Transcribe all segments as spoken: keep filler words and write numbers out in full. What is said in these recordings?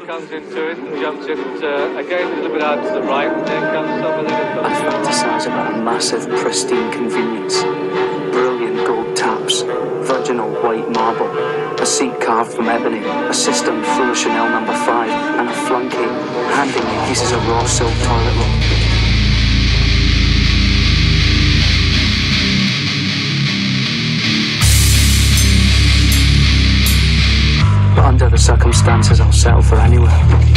comes into it and jumps in. Uh, again, a little bit out to the right. There comes somebody that comes I fantasize about a massive, pristine convenience. Brilliant gold taps, virginal white marble, a seat carved from ebony, a cistern full of Chanel number five, and a flunky handing me pieces of raw silk toilet roll. But under the circumstances, I'll settle for anywhere.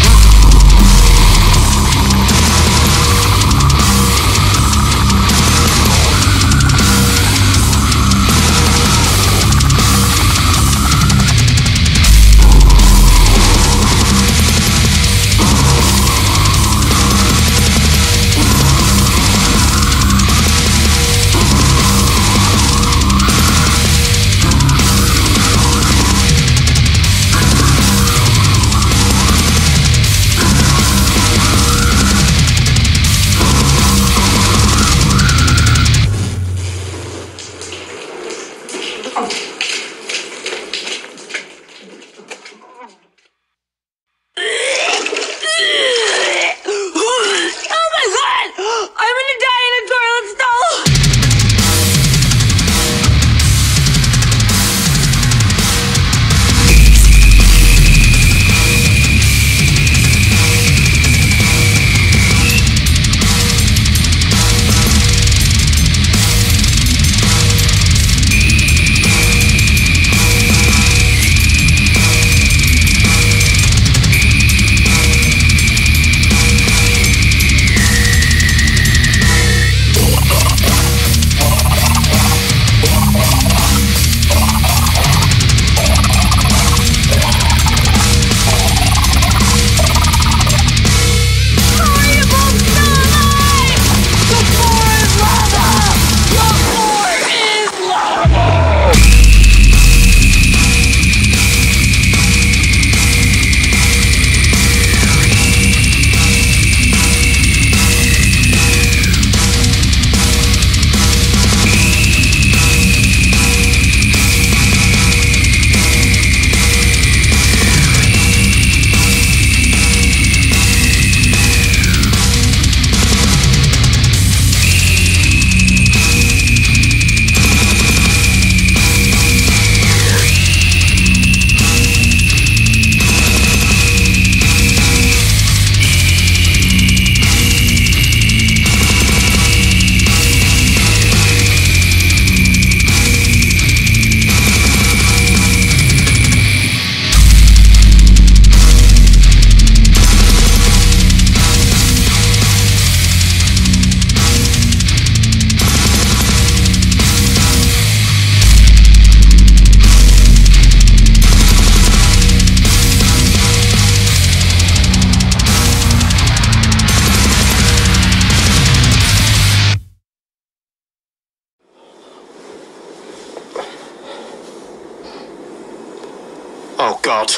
Oh, God.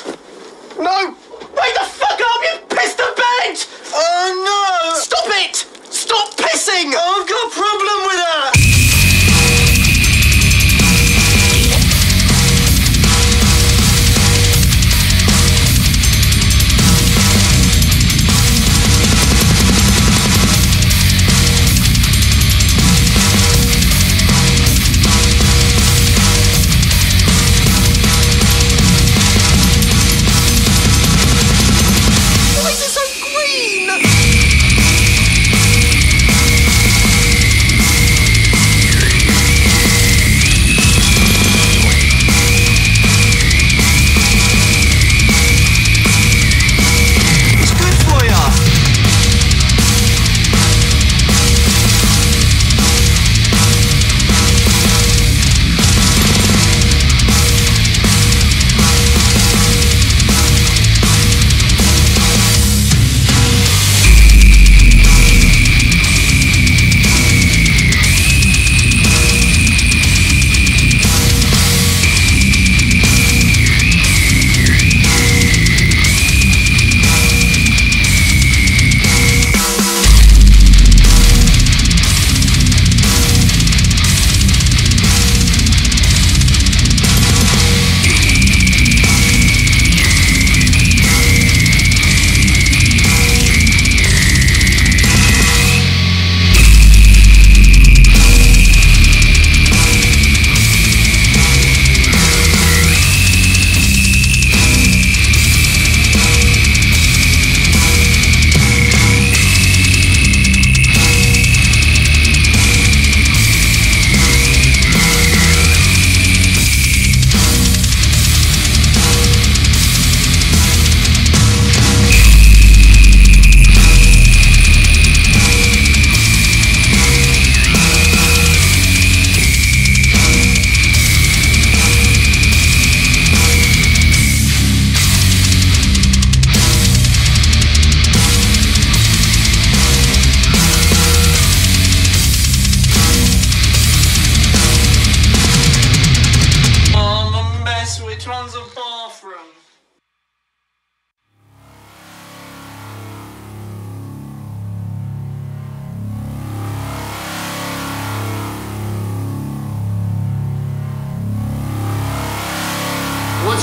No! Wake the fuck up! You pissed the bed! Oh, no! Stop it! Stop pissing! Oh, I've got a problem with that!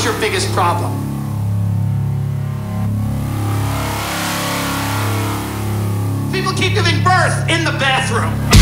your biggest problem? People keep giving birth in the bathroom.